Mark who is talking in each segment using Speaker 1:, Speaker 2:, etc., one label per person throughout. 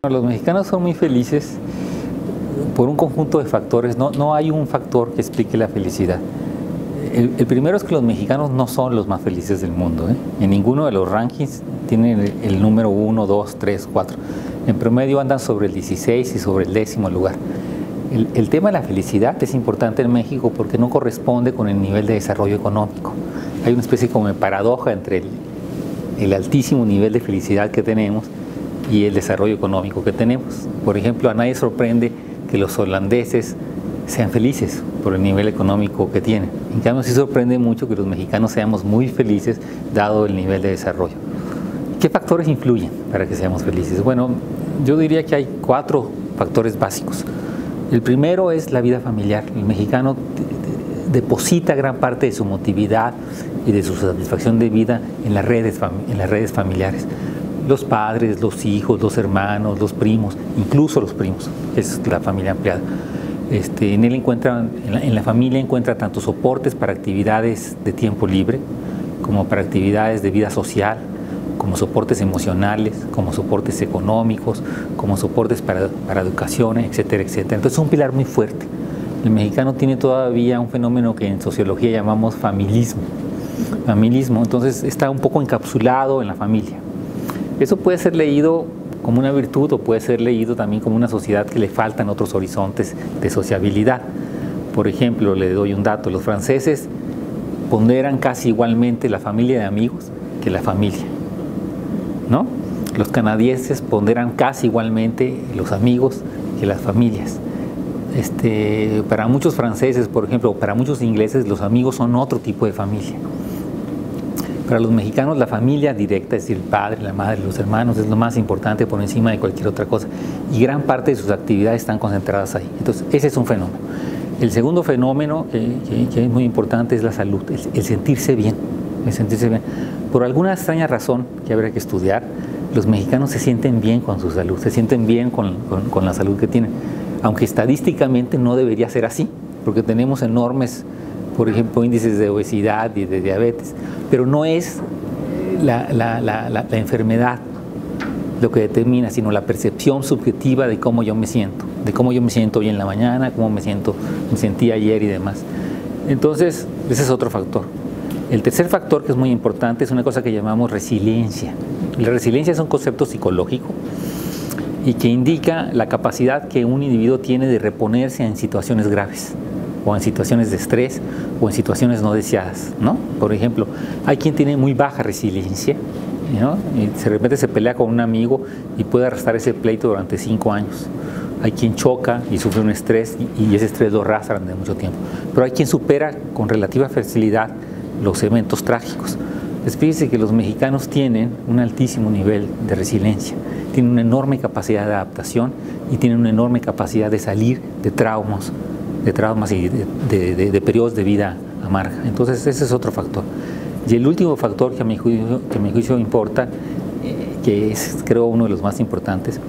Speaker 1: Los mexicanos son muy felices por un conjunto de factores. No hay un factor que explique la felicidad. El primero es que los mexicanos no son los más felices del mundo, ¿eh? En ninguno de los rankings tienen el número 1, 2, 3, 4. En promedio andan sobre el 16 y sobre el 10º lugar. El tema de la felicidad es importante en México porque no corresponde con el nivel de desarrollo económico. Hay una especie como de paradoja entre el altísimo nivel de felicidad que tenemos y el desarrollo económico que tenemos. Por ejemplo, a nadie sorprende que los holandeses sean felices por el nivel económico que tienen. En cambio, sí sorprende mucho que los mexicanos seamos muy felices dado el nivel de desarrollo. ¿Qué factores influyen para que seamos felices? Bueno, yo diría que hay 4 factores básicos. El primero es la vida familiar. El mexicano deposita gran parte de su emotividad y de su satisfacción de vida en las redes familiares. Los padres, los hijos, los hermanos, los primos, incluso los primos, es la familia ampliada. En la familia encuentra tanto soportes para actividades de tiempo libre, como para actividades de vida social, como soportes emocionales, como soportes económicos, como soportes para educación, etcétera, etcétera. Entonces es un pilar muy fuerte. El mexicano tiene todavía un fenómeno que en sociología llamamos familismo. Entonces está un poco encapsulado en la familia. Eso puede ser leído como una virtud o puede ser leído también como una sociedad que le faltan otros horizontes de sociabilidad. Por ejemplo, le doy un dato: los franceses ponderan casi igualmente la familia de amigos que la familia, ¿no? Los canadienses ponderan casi igualmente los amigos que las familias. Para muchos franceses, por ejemplo, para muchos ingleses, los amigos son otro tipo de familia. Para los mexicanos, la familia directa, es decir, el padre, la madre, los hermanos, es lo más importante por encima de cualquier otra cosa. Y gran parte de sus actividades están concentradas ahí. Entonces, ese es un fenómeno. El segundo fenómeno que es muy importante es la salud, el sentirse bien. Por alguna extraña razón que habría que estudiar, los mexicanos se sienten bien con su salud, se sienten bien con la salud que tienen. Aunque estadísticamente no debería ser así, porque tenemos enormes, por ejemplo, índices de obesidad y de diabetes, pero no es la enfermedad lo que determina, sino la percepción subjetiva de cómo yo me siento hoy en la mañana, cómo me sentí ayer y demás. Entonces, ese es otro factor. El tercer factor, que es muy importante, es una cosa que llamamos resiliencia. La resiliencia es un concepto psicológico y que indica la capacidad que un individuo tiene de reponerse en situaciones graves, o en situaciones de estrés, o en situaciones no deseadas, ¿no? Por ejemplo, hay quien tiene muy baja resiliencia, ¿no? Y de repente se pelea con un amigo y puede arrastrar ese pleito durante 5 años. Hay quien choca y sufre un estrés y ese estrés lo arrastra durante mucho tiempo. Pero hay quien supera con relativa facilidad los eventos trágicos. Les fíjense que los mexicanos tienen un altísimo nivel de resiliencia, tienen una enorme capacidad de adaptación y tienen una enorme capacidad de salir de traumas y de periodos de vida amarga. Entonces ese es otro factor. Y el último factor que a mi juicio importa, que es creo uno de los más importantes,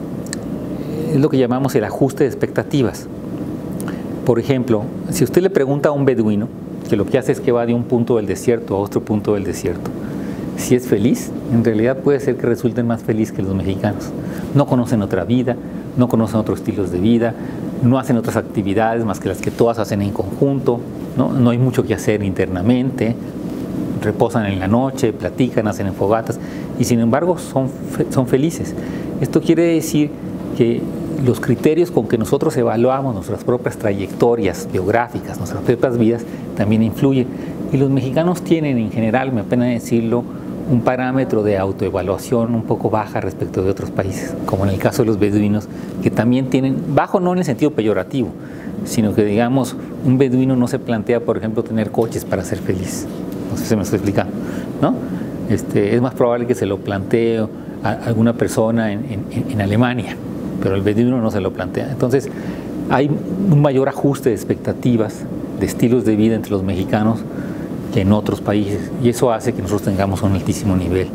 Speaker 1: es lo que llamamos el ajuste de expectativas. Por ejemplo, si usted le pregunta a un beduino, que lo que hace es que va de un punto del desierto a otro punto del desierto, si es feliz, en realidad puede ser que resulten más felices que los mexicanos. No conocen otra vida, no conocen otros estilos de vida, no hacen otras actividades más que las que todas hacen en conjunto, no hay mucho que hacer internamente, reposan en la noche, platican, hacen fogatas y sin embargo son felices. Esto quiere decir que los criterios con que nosotros evaluamos nuestras propias trayectorias biográficas, nuestras propias vidas, también influyen. Y los mexicanos tienen en general, me apena decirlo, un parámetro de autoevaluación un poco baja respecto de otros países, como en el caso de los beduinos, que también tienen, bajo no en el sentido peyorativo, sino que digamos, un beduino no se plantea, por ejemplo, tener coches para ser feliz. No sé si me estoy explicando, ¿no? Es más probable que se lo plantee a alguna persona en Alemania, pero el beduino no se lo plantea. Entonces, hay un mayor ajuste de expectativas, de estilos de vida entre los mexicanos que en otros países, y eso hace que nosotros tengamos un altísimo nivel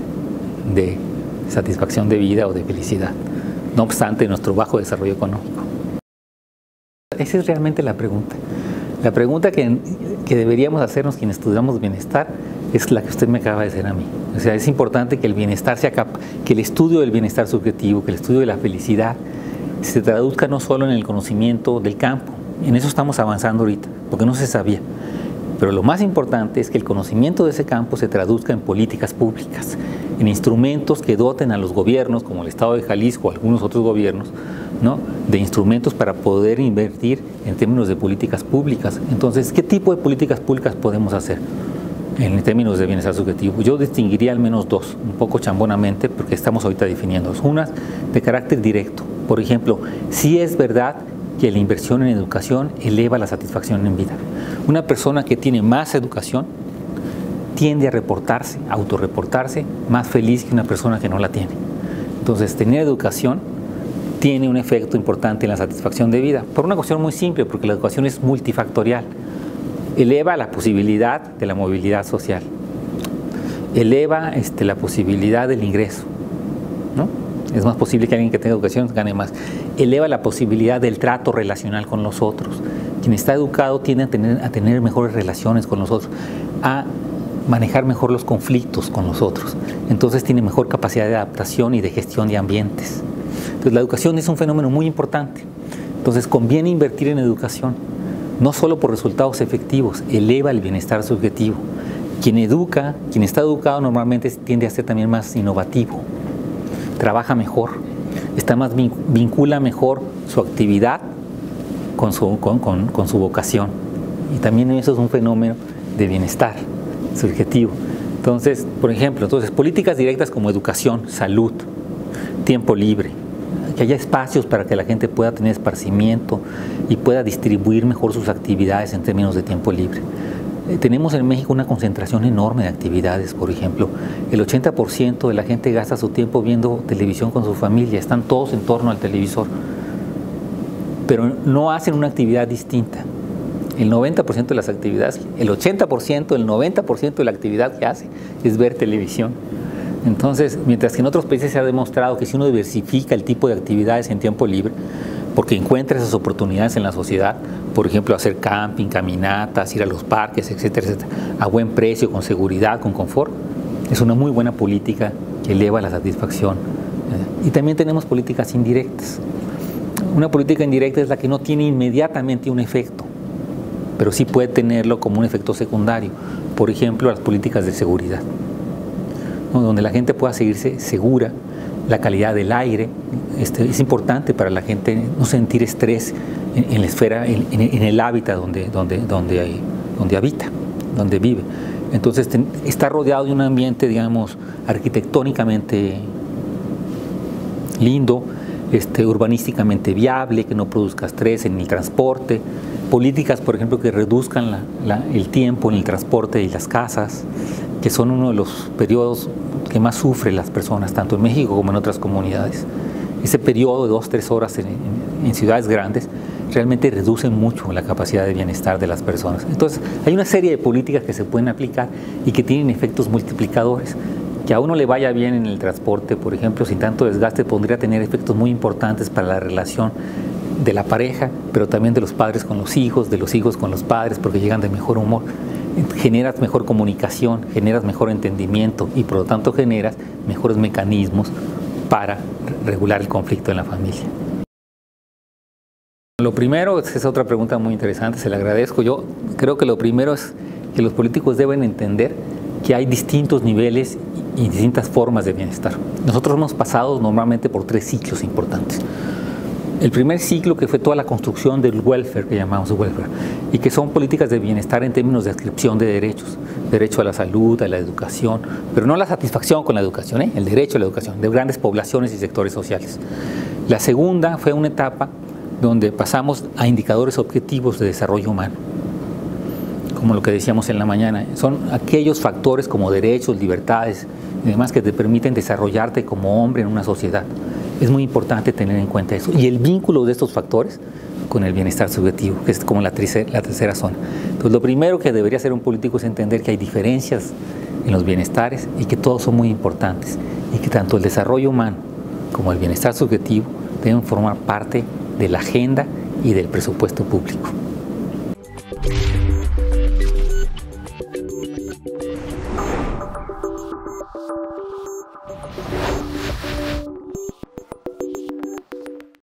Speaker 1: de satisfacción de vida o de felicidad, no obstante nuestro bajo desarrollo económico. Esa es realmente la pregunta. La pregunta que deberíamos hacernos quienes estudiamos bienestar es la que usted me acaba de decir a mí. O sea, es importante que el bienestar que el estudio del bienestar subjetivo, que el estudio de la felicidad se traduzca no solo en el conocimiento del campo. En eso estamos avanzando ahorita, porque no se sabía. Pero lo más importante es que el conocimiento de ese campo se traduzca en políticas públicas, en instrumentos que doten a los gobiernos, como el Estado de Jalisco o algunos otros gobiernos, ¿no?, de instrumentos para poder invertir en términos de políticas públicas. Entonces, ¿qué tipo de políticas públicas podemos hacer en términos de bienestar subjetivo? Yo distinguiría al menos dos, un poco chambonamente, porque estamos ahorita definiendo. Unas de carácter directo. Por ejemplo, sí es verdad que la inversión en educación eleva la satisfacción en vida. Una persona que tiene más educación tiende a autorreportarse más feliz que una persona que no la tiene. Entonces, tener educación tiene un efecto importante en la satisfacción de vida, por una cuestión muy simple, porque la educación es multifactorial. Eleva la posibilidad de la movilidad social, eleva la posibilidad del ingreso, ¿no? Es más posible que alguien que tenga educación gane más. Eleva la posibilidad del trato relacional con los otros. Quien está educado tiende a tener mejores relaciones con los otros, a manejar mejor los conflictos con los otros. Entonces tiene mejor capacidad de adaptación y de gestión de ambientes. Entonces la educación es un fenómeno muy importante. Entonces conviene invertir en educación, no solo por resultados efectivos, eleva el bienestar subjetivo. Quien está educado normalmente tiende a ser también más innovativo, trabaja mejor, vincula mejor su actividad con su vocación. Y también eso es un fenómeno de bienestar subjetivo. Entonces, por ejemplo, políticas directas como educación, salud, tiempo libre, que haya espacios para que la gente pueda tener esparcimiento y pueda distribuir mejor sus actividades en términos de tiempo libre. Tenemos en México una concentración enorme de actividades. Por ejemplo, el 80% de la gente gasta su tiempo viendo televisión con su familia, están todos en torno al televisor, pero no hacen una actividad distinta. El 90% de las actividades, el 80%, el 90% de la actividad que hace es ver televisión. Entonces, mientras que en otros países se ha demostrado que si uno diversifica el tipo de actividades en tiempo libre, porque encuentra esas oportunidades en la sociedad, por ejemplo, hacer camping, caminatas, ir a los parques, etcétera, etcétera, a buen precio, con seguridad, con confort, es una muy buena política que eleva la satisfacción. Y también tenemos políticas indirectas. Una política indirecta es la que no tiene inmediatamente un efecto, pero sí puede tenerlo como un efecto secundario. Por ejemplo, las políticas de seguridad, ¿no?, donde la gente pueda seguirse segura, la calidad del aire. Es importante para la gente no sentir estrés en la esfera, en el hábitat donde habita, donde vive. Entonces, está rodeado de un ambiente, digamos, arquitectónicamente lindo, urbanísticamente viable, que no produzca estrés en el transporte. Políticas, por ejemplo, que reduzcan el tiempo en el transporte y las casas, que son uno de los periodos que más sufren las personas, tanto en México como en otras comunidades. Ese periodo de 2-3 horas en ciudades grandes realmente reduce mucho la capacidad de bienestar de las personas. Entonces, hay una serie de políticas que se pueden aplicar y que tienen efectos multiplicadores. Que a uno le vaya bien en el transporte, por ejemplo, sin tanto desgaste, podría tener efectos muy importantes para la relación de la pareja, pero también de los padres con los hijos, de los hijos con los padres, porque llegan de mejor humor. Generas mejor comunicación, generas mejor entendimiento y por lo tanto generas mejores mecanismos para regular el conflicto en la familia. Lo primero, es otra pregunta muy interesante, se la agradezco. Yo creo que lo primero es que los políticos deben entender que hay distintos niveles y distintas formas de bienestar. Nosotros hemos pasado normalmente por 3 ciclos importantes. El primer ciclo, que fue toda la construcción del welfare, que llamamos welfare, y que son políticas de bienestar en términos de adscripción de derechos, derecho a la salud, a la educación, pero no la satisfacción con la educación, el derecho a la educación, de grandes poblaciones y sectores sociales. La segunda fue una etapa donde pasamos a indicadores objetivos de desarrollo humano, como lo que decíamos en la mañana, son aquellos factores como derechos, libertades y demás que te permiten desarrollarte como hombre en una sociedad. Es muy importante tener en cuenta eso. Y el vínculo de estos factores con el bienestar subjetivo, que es como la tercera zona. Entonces, lo primero que debería hacer un político es entender que hay diferencias en los bienestares y que todos son muy importantes. Y que tanto el desarrollo humano como el bienestar subjetivo deben formar parte de la agenda y del presupuesto público.